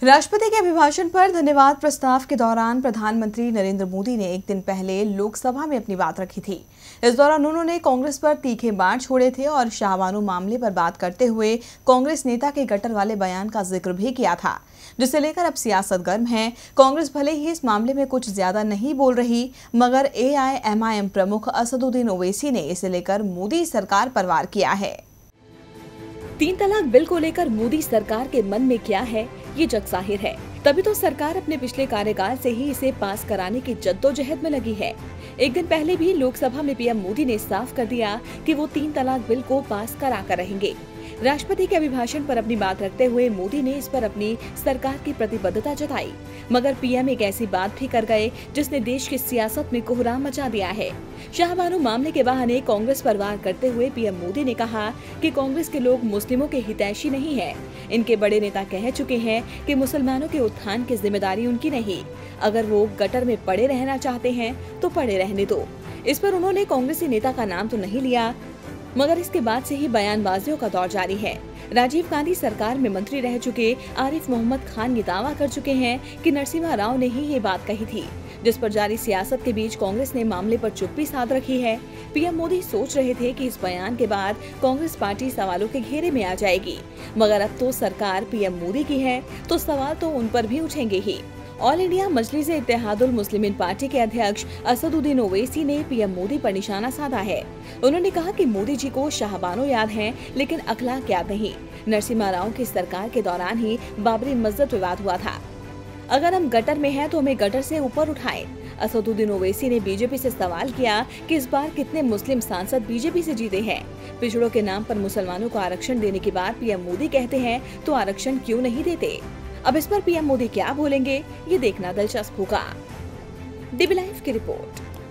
राष्ट्रपति के अभिभाषण पर धन्यवाद प्रस्ताव के दौरान प्रधानमंत्री नरेंद्र मोदी ने एक दिन पहले लोकसभा में अपनी बात रखी थी। इस दौरान उन्होंने कांग्रेस पर तीखे बाण छोड़े थे और शाहबानो मामले पर बात करते हुए कांग्रेस नेता के गटर वाले बयान का जिक्र भी किया था, जिसे लेकर अब सियासत गर्म है। कांग्रेस भले ही इस मामले में कुछ ज्यादा नहीं बोल रही, मगर AIMIM प्रमुख असदुद्दीन ओवैसी ने इसे लेकर मोदी सरकार पर वार किया है। 3 तलाक बिल को लेकर मोदी सरकार के मन में क्या है, ये जगजाहिर है। तभी तो सरकार अपने पिछले कार्यकाल से ही इसे पास कराने की जद्दोजहद में लगी है। एक दिन पहले भी लोकसभा में पीएम मोदी ने साफ कर दिया कि वो 3 तलाक बिल को पास करा कर रहेंगे। राष्ट्रपति के अभिभाषण पर अपनी बात रखते हुए मोदी ने इस पर अपनी सरकार की प्रतिबद्धता जताई, मगर पीएम एक ऐसी बात भी कर गए जिसने देश की सियासत में कोहराम मचा दिया है। शाहबानो मामले के बहाने कांग्रेस पर वार करते हुए पीएम मोदी ने कहा कि कांग्रेस के लोग मुस्लिमों के हितैषी नहीं है। इनके बड़े नेता कह चुके हैं कि मुसलमानों के उत्थान की जिम्मेदारी उनकी नहीं। अगर वो गटर में पड़े रहना चाहते हैं तो पड़े रहने दो। इस पर उन्होंने कांग्रेसी नेता का नाम तो नहीं लिया, मगर इसके बाद से ही बयानबाजियों का दौर जारी है। राजीव गांधी सरकार में मंत्री रह चुके आरिफ मोहम्मद खान ये दावा कर चुके हैं कि नरसिम्हा राव ने ही ये बात कही थी, जिस पर जारी सियासत के बीच कांग्रेस ने मामले पर चुप्पी साध रखी है। पीएम मोदी सोच रहे थे कि इस बयान के बाद कांग्रेस पार्टी सवालों के घेरे में आ जाएगी, मगर अब तो सरकार पीएम मोदी की है तो सवाल तो उन पर भी उठेंगे ही। All India Majlis-e-Ittehadul Muslimeen party के अध्यक्ष असदुद्दीन ओवैसी ने पीएम मोदी पर निशाना साधा है। उन्होंने कहा कि मोदी जी को शाहबानो याद हैं, लेकिन अखलाक याद नहीं। नरसिम्हा राव की सरकार के दौरान ही बाबरी मस्जिद विवाद हुआ था। अगर हम गटर में हैं तो हमें गटर से ऊपर उठाएं। असदुद्दीन ओवैसी ने बीजेपी से सवाल किया कि इस बार कितने मुस्लिम सांसद बीजेपी से जीते हैं। पिछड़ों के नाम पर मुसलमानों को आरक्षण देने के बाद पीएम मोदी कहते हैं तो आरक्षण क्यों नहीं देते। अब इस पर पीएम मोदी क्या बोलेंगे, ये देखना दिलचस्प होगा। DB लाइव की रिपोर्ट।